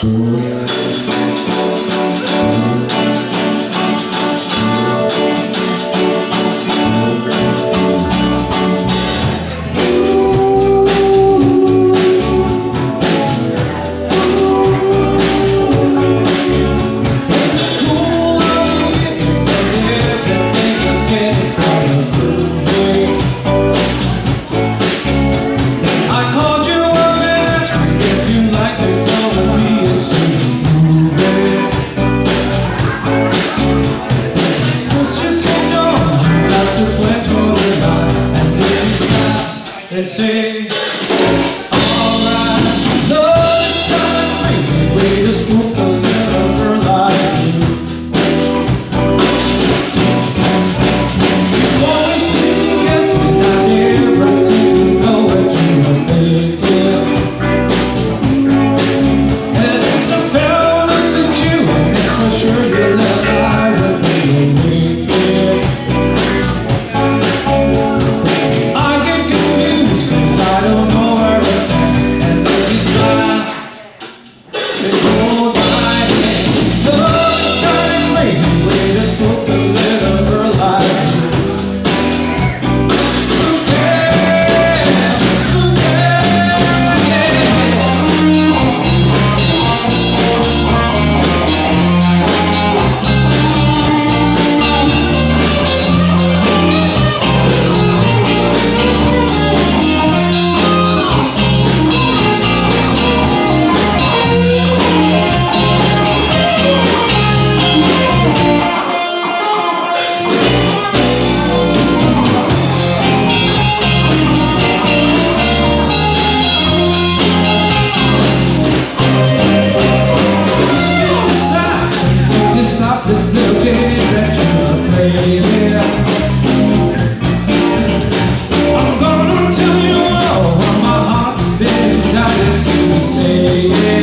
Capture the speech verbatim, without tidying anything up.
And say, alright, no, it's not a crazy way to spook a little girl like you. You always think yes, and I never seem to know what you are thinking. And it's a found insecure, and it's for sure you that I would be a wicked. I don't know where to stand, and then you smile and hold my hand. No, it's not a crazy way to spook a little girl like you. Spooky, spooky, this little game that you're playing. I'm gonna tell you all what my heart's been dying to say.